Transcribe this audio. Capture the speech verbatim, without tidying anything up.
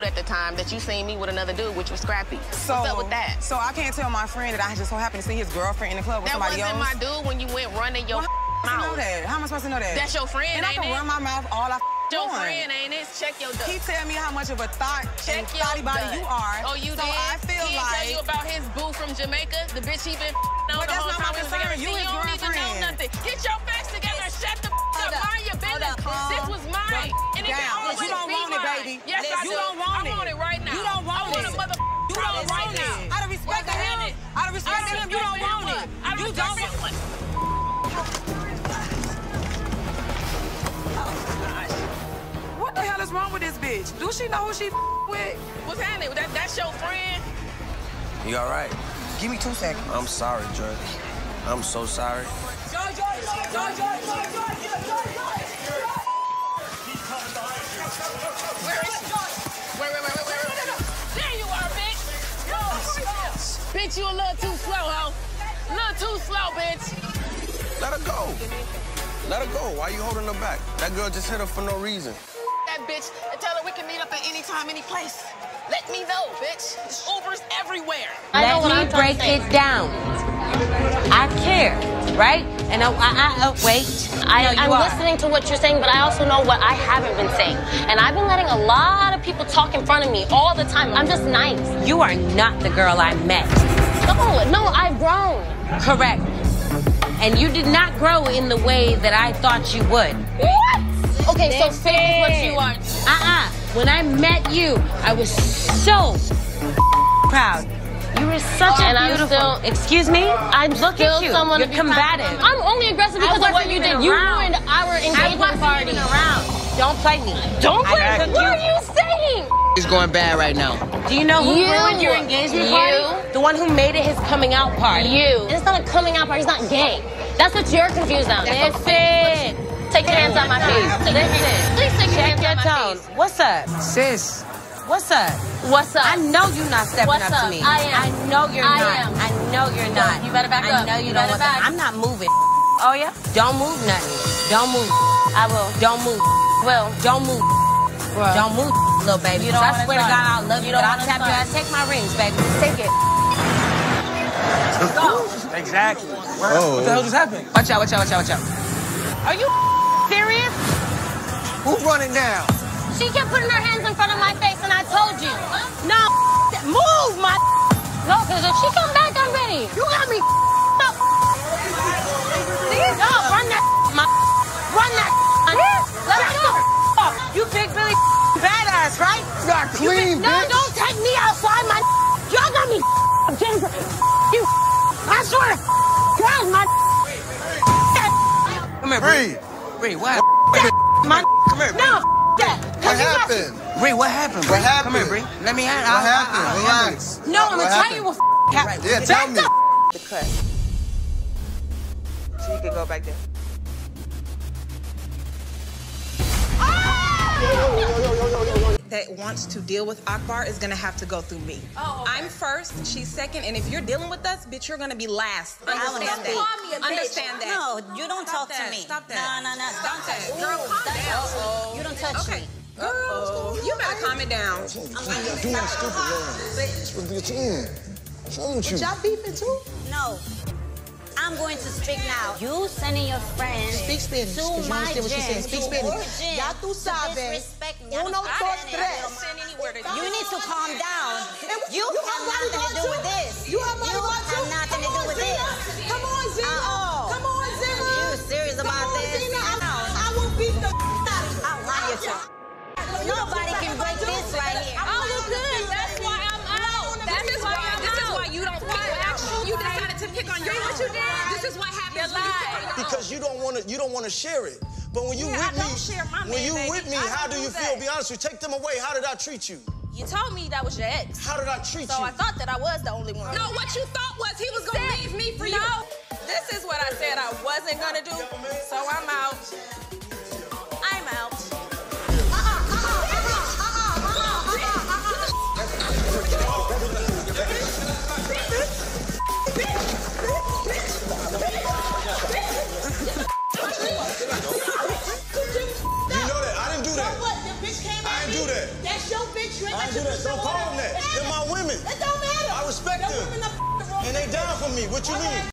at the time that you seen me with another dude, which was Scrappy. So, What's up with that? So I can't tell my friend that I just so happened to see his girlfriend in the club with that somebody else? That wasn't my dude when you went running your well, mouth. Know that? How am I supposed to know that? That's your friend, and ain't it? And I can run my mouth all I your doing. friend, ain't it? Check your duck. He tell me how much of a thought Check and your thoughty body duck. you are. Oh, you so did? I feel he like... He tell you about his boo from Jamaica? The bitch he been on well, the whole time we was together? You, See, you don't even know nothing. Get your facts together and shut the up. Mind your business. This was mine. And it can always you don't be want mine. it, baby. Yes, I you do. don't want I it. want it right now. You don't want I want it. a mother You don't right want now. it. Out of respect to him, out of respect to him, you don't want it. You don't want it. What the hell is wrong with this bitch? Do she know who she with? What's happening? That, that's your friend? You all right? Give me two seconds. I'm sorry, Joy. I'm so sorry. Joy, Joy, Joy, Joy, Joy, Joy, Joy, Joy, Joy. Where is she? Wait, wait, wait, wait, wait, wait, wait. There you are, bitch. Bitch, you a little too slow, ho. A little too slow, bitch. Let her go. Let her go. Why you holding her back? That girl just hit her for no reason. That bitch and tell her we can meet up at any time, any place. Let me know, bitch. There's Ubers everywhere. Let me break it down. I care, right? And I, I, I uh, wait. I, no, I'm are. listening to what you're saying, but I also know what I haven't been saying. And I've been letting a lot of people talk in front of me all the time. I'm just nice. You are not the girl I met. No, no, I've grown. Correct. And you did not grow in the way that I thought you would. What? Okay, so fake is what you are. Uh-uh. When I met you, I was so proud. You were such and a beautiful... I'm still, excuse me? I'm Look still at you. someone You're combative. I'm only aggressive because of what you did. You ruined our engagement party. Around. Don't play me. Don't play me. What are you saying? It's going bad right now. Do you know who you, ruined your engagement you, party? The one who made it his coming out party. You. It's not a coming out party. It's not gay. That's what you're confused on. Listen. Take your hands out my face. Listen. Please take your Check hands your out my tone. face. What's up? Sis. What's up? What's up? I know you're not stepping What's up, up? to me. I am. I know you're I not. am. I know you're not. You better back I up. know you, You don't better want that. back. I'm not moving. Oh, yeah? Don't move nothing. Don't move. I will. Don't move. Will. Don't move. Bro. Don't move, little baby. You don't I swear to start. God, I love you, You but don't I'll tap start. your ass. Take my rings, baby. Take it. Go. Exactly. Oh. What the hell just happened? Watch out, watch out, watch out, watch out. Are you serious? Who's running down? She kept putting her hands in front of my face, and I told you. No, move, my. No, because if she come back, I'm ready. You got me up. No, run that, my. Run that. Let me go. You big Billy badass, right? Not clean, No, bitch. don't take me outside, my. Y'all got me. You. I swear to God, my. Come here, Bree. Bree, what? My. Come here, Bree. No, that. What happened? Bree, what happened? What happened? Come here, Bree. Let me have. What happened? Relax. No, I'm What gonna tell you happened? what happened. Yeah, tell me. The cut. So you can go back there. That wants to deal with Akbar is gonna have to go through me. Oh, okay. I'm first, she's second, and if you're dealing with us, bitch, you're gonna be last. Understand that. Call me a bitch. Understand that. No, you don't Stop talk that. to me. Stop that. No, no, no. Stop Don't that. touch me. Girl, calm That's- down. Uh-oh. You don't touch Okay. me. Girl, you better calm it down. You're doing stupid, man. It's supposed to be a team. What's wrong with you? Y'all beefing too? No. I'm going to speak now. You sending your friends Speak Spanish, to 'cause you my understand what she's saying. gym, Speak to Spanish. her gym, Ya tú to sabes. disrespect me. Uno, I'm dos, not tres. You need to calm down. You, you have have nothing body to do too? with this. You have body You too? have nothing to Come do on, with Zena. this. Come on, Zena. Uh-oh. Come on, Zena. You serious Come about on, this? Zena. I, No. I will beat the out of you. I'll lie you to. Nobody can break this right here. Oh, well, good. That's why I'm out. That is why. This is why you don't pick with action. You decided to pick on your own. What you did? This is what happens when you pick on your own. Because you don't want to. You don't want to share it. But when you Yeah, I with me, don't share my when man, you baby. with me, I how don't do you do feel? that. Be honest with you. Take them away. How did I treat you? You told me that was your ex. How did I treat So you? I thought that I was the only one. No, what you thought was he was gonna leave me for you. No, this is what I said I wasn't gonna do. So I'm out. I'm out. You know that. I didn't do that. What? The bitch came I at didn't me? do that. That's your bitch right I I do that. Don't call them that. They're my women. It don't matter. I respect them. And they down for me. What you mean?